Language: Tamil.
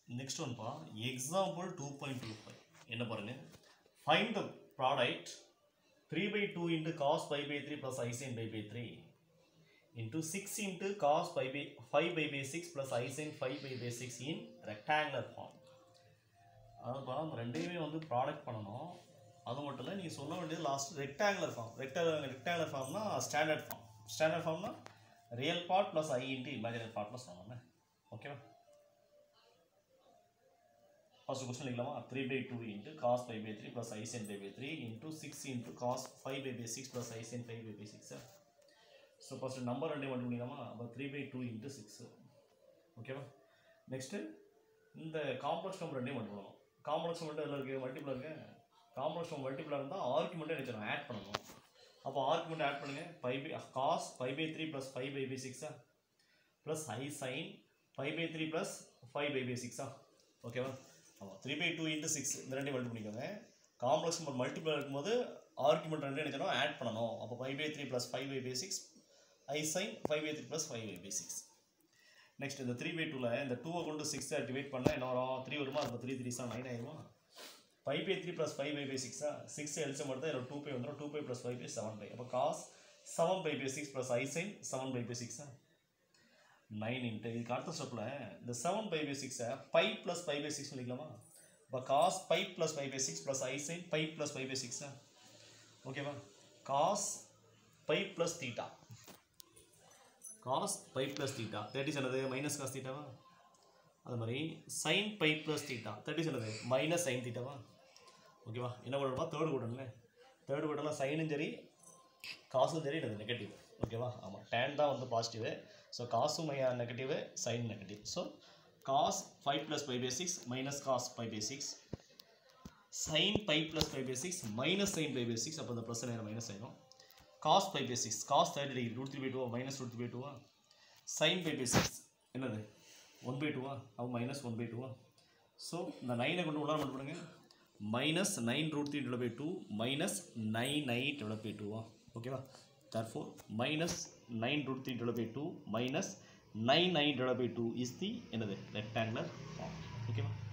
next one pa example 2.25 என்ன பாருங்க find the product 3 by 2 into cos pi by 3 plus I sin pi by 3 into 6 into cos pi by 5 by 6 plus I sin 5 by 6 in rectangular form. அதாவது அந்த ரெண்டையுமே வந்து ப்ராடக்ட் பண்ணணும். அது மட்டும் இல்லை நீங்கள் சொல்ல வேண்டியது லாஸ்ட் ரெக்டாங்குலர் ஃபார்ம். ரெக்டாங்குலர் ஃபார்ம்னா ஸ்டாண்டர்ட் ஃபார்ம். ஸ்டாண்டர்ட் ஃபார்ம்னா real part plus i into imaginary பார்ட்னு சொன்னோம்னா ஓகேவா. First question लिखलामा 3 by 2 into cos pi by 3 plus I sin pi by 3 into 6 into cos 5 by 6 plus I sin 5 by 6. So first number ரெண்டே மட்டும் பண்ணிடலாமா. அப்போ 3 by 2 into 6 ஓகேவா. நெக்ஸ்ட்டு இந்த காம்ப்ளெக்ஸ் நம்பர் ரெண்டே மட்டும் பண்ணணும். காம்ப்ளெக்ஸ் நம்பர் எல்லாம் இருக்குது, மல்டிபிளாக இருக்குது. காம்ப்ளெக்ஸ் நம்பர் மல்டிபிளாக இருந்தால் ஆர்குமெண்ட்டே நினைச்சிடும் ஆட் பண்ணணும். அப்போ ஆர்குமெண்ட் ஆட் பண்ணுங்கள். cos 5 by 3 plus 5 by 6 plus I sin 5 by 3 plus 5 by 6 ஓகேவா. 3 by 2 into 6 இந்த ரெண்டையும் மல்டிபிள் பண்ணிக்கோங்க. காம்ப்ளெக்ஸ் நம்பர் மல்டிபிள் இருக்கும்போது ஆர்குமெண்ட் ரெண்டே நினைச்சோம் ஆட் பண்ணணும். அப்போ 5 by 3 plus 5 by 6 I sin 5 by 3 plus 5 by 6. Next இந்த 3 by 2ல இந்த 2 கொண்டு 6 டிவைட் பண்ணால் என்ன வரும்? 3 வருமா? அப்போ 3 3 9 ஆயிடுமா? 5 by 3 plus 5 by 6 6 எல்சிஎம் எடுத்தால் இதில் 2 பை வந்துடும். 2 பை plus 5 by 7 பை. அப்போ cos 7 by 6 plus I sin 7 by 6 9 into இதுக்கு அடுத்த ஸ்டெப்பில் இந்த 7 பை 6 பை ப்ளஸ் 5 by 6 பண்ணிக்கலாமா. இப்போ cos 5 plus 5 by 6 plus I sin 5 plus 5 by 6 ஓகேவா. Cos 5 plus theta, cos 5 plus theta thirty சொன்னது மைனஸ் காஸ் தீட்டாவா. அது மாதிரி சைன் 5 ப்ளஸ் தீட்டா தேர்ட்டி சொன்னது மைனஸ் சைன் தீட்டாவா. ஓகேவா. என்ன பண்ணணுமா? தேர்டு கூட்டணும்ல. தேர்டு கூட்டம்லாம் சைனும் சரி காசும் சரி இது நெகட்டிவ் ஓகேவா. ஆமாம் டேன் தான் வந்து பாசிட்டிவு. ஸோ காசும் negative sine negative. So cos 5 plus 5 by 6 minus cos 5 by 6 sin 5 plus 5 by 6 minus sin 5 by 6 அப்போ இந்த ப்ளஸ் நேரம் மைனஸ் ஆயிடும். cos 5 by 6 cos 30 degree root 3 by 2 minus root 3 by 2 sin 5 by 6 என்னது 1 by 2 அப்போ minus 1 by 2 ஸோ இந்த 9 கொண்டு உள்ளார மட்டும் பண்ணுங்க. minus 9 root 3 divided by 2 minus 9 divided by 2 ஓகேவா. therefore minus 9 root 3 divided by 2 minus 9 divided by 2 is the rectangular form. Okay.